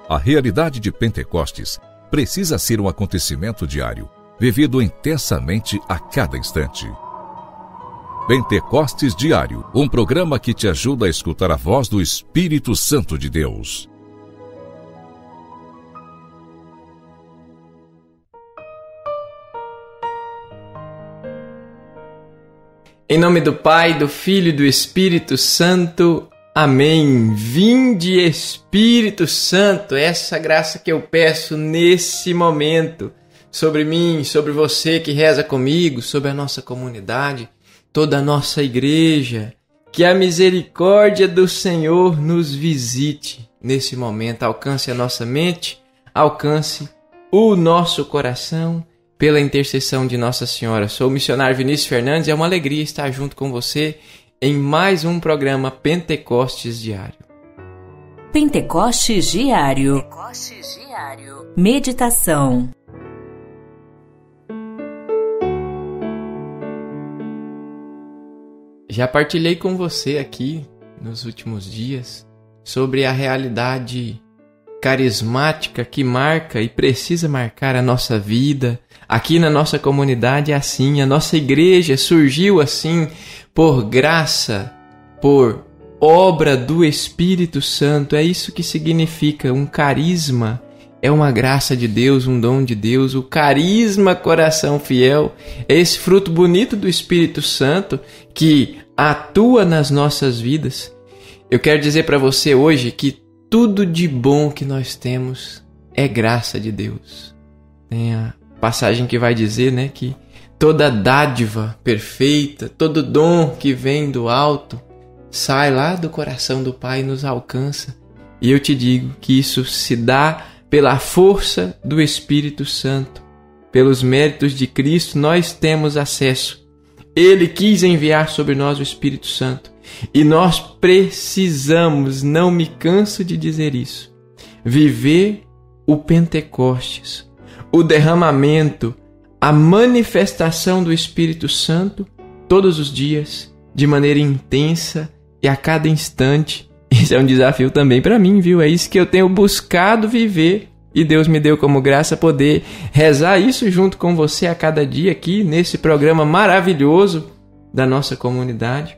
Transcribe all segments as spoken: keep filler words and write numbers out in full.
A realidade de Pentecostes precisa ser um acontecimento diário, vivido intensamente a cada instante. Pentecostes Diário, um programa que te ajuda a escutar a voz do Espírito Santo de Deus. Em nome do Pai, do Filho e do Espírito Santo. Amém. Vinde, Espírito Santo, essa graça que eu peço nesse momento sobre mim, sobre você que reza comigo, sobre a nossa comunidade, toda a nossa igreja. Que a misericórdia do Senhor nos visite nesse momento, alcance a nossa mente, alcance o nosso coração, pela intercessão de Nossa Senhora. Sou o missionário Vinícius Fernandes e é uma alegria estar junto com você em mais um programa Pentecostes Diário. Pentecostes Diário. Pentecostes Diário. Meditação. Já partilhei com você aqui nos últimos dias sobre a realidade carismática que marca e precisa marcar a nossa vida. Aqui na nossa comunidade é assim, a nossa igreja surgiu assim por graça, por obra do Espírito Santo. É isso que significa um carisma. É uma graça de Deus, um dom de Deus. O carisma coração fiel é esse fruto bonito do Espírito Santo que atua nas nossas vidas. Eu quero dizer para você hoje que tudo de bom que nós temos é graça de Deus. Tem a passagem que vai dizer, né, que toda dádiva perfeita, todo dom que vem do alto, sai lá do coração do Pai e nos alcança. E eu te digo que isso se dá pela força do Espírito Santo. Pelos méritos de Cristo, nós temos acesso. Ele quis enviar sobre nós o Espírito Santo. E nós precisamos, não me canso de dizer isso, viver o Pentecostes, o derramamento, a manifestação do Espírito Santo todos os dias, de maneira intensa e a cada instante. Isso é um desafio também para mim, viu? É isso que eu tenho buscado viver e Deus me deu como graça poder rezar isso junto com você a cada dia aqui nesse programa maravilhoso da nossa comunidade,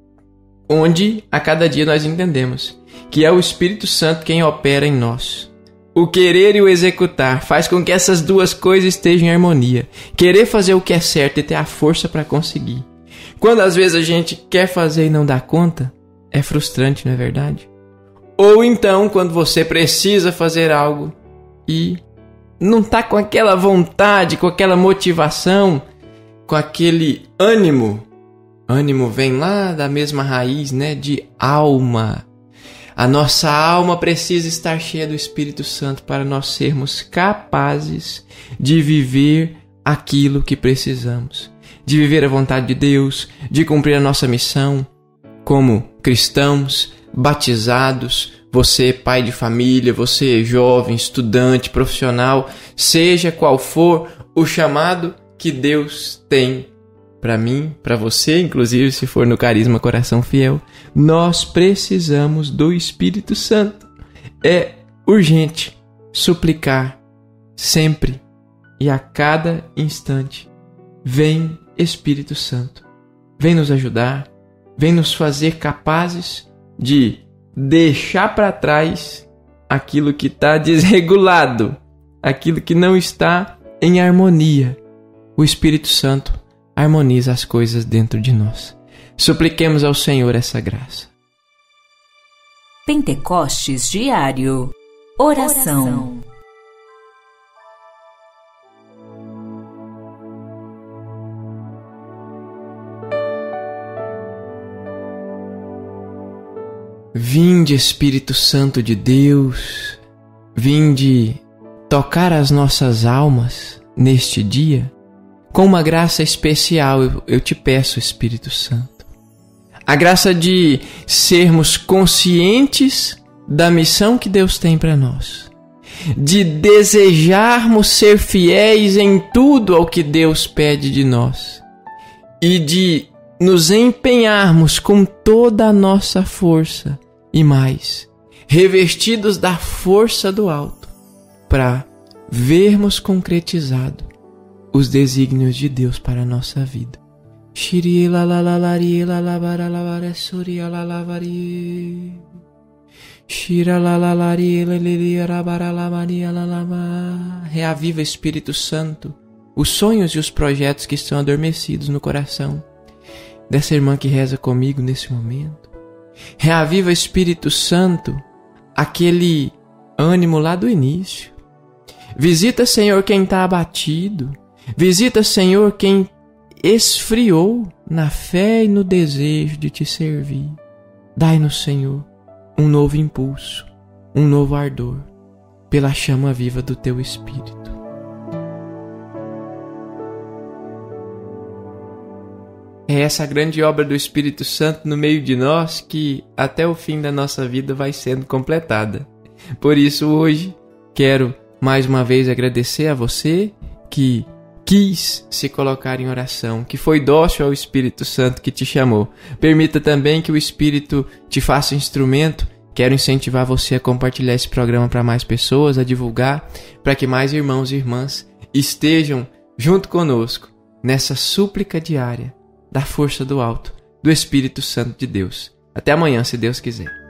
onde a cada dia nós entendemos que é o Espírito Santo quem opera em nós. O querer e o executar faz com que essas duas coisas estejam em harmonia. Querer fazer o que é certo e ter a força para conseguir. Quando às vezes a gente quer fazer e não dá conta, é frustrante, não é verdade? Ou então, quando você precisa fazer algo e não está com aquela vontade, com aquela motivação, com aquele ânimo. Ânimo vem lá da mesma raiz, né, de alma. A nossa alma precisa estar cheia do Espírito Santo para nós sermos capazes de viver aquilo que precisamos. De viver a vontade de Deus, de cumprir a nossa missão como cristãos, batizados, você pai de família, você jovem, estudante, profissional, seja qual for o chamado que Deus tem para mim, para você, inclusive se for no Carisma Coração Fiel, nós precisamos do Espírito Santo. É urgente suplicar sempre e a cada instante. Vem Espírito Santo, vem nos ajudar, vem nos fazer capazes de deixar para trás aquilo que está desregulado, aquilo que não está em harmonia. O Espírito Santo harmoniza as coisas dentro de nós. Supliquemos ao Senhor essa graça. Pentecostes Diário. Oração. Vinde, Espírito Santo de Deus, vinde tocar as nossas almas neste dia. Com uma graça especial, eu, eu te peço, Espírito Santo. A graça de sermos conscientes da missão que Deus tem para nós. De desejarmos ser fiéis em tudo ao que Deus pede de nós. E de nos empenharmos com toda a nossa força e mais, revestidos da força do alto, para vermos concretizado os desígnios de Deus para a nossa vida. Reaviva, Espírito Santo, os sonhos e os projetos que estão adormecidos no coração dessa irmã que reza comigo nesse momento. Reaviva, Espírito Santo, aquele ânimo lá do início. Visita, Senhor, quem está abatido. Visita, Senhor, quem esfriou na fé e no desejo de te servir. Dai-nos, Senhor, um novo impulso, um novo ardor, pela chama viva do Teu Espírito. É essa grande obra do Espírito Santo no meio de nós que até o fim da nossa vida vai sendo completada. Por isso hoje quero mais uma vez agradecer a você que quis se colocar em oração, que foi dócil ao Espírito Santo que te chamou. Permita também que o Espírito te faça instrumento. Quero incentivar você a compartilhar esse programa para mais pessoas, a divulgar, para que mais irmãos e irmãs estejam junto conosco nessa súplica diária da força do alto, do Espírito Santo de Deus. Até amanhã, se Deus quiser.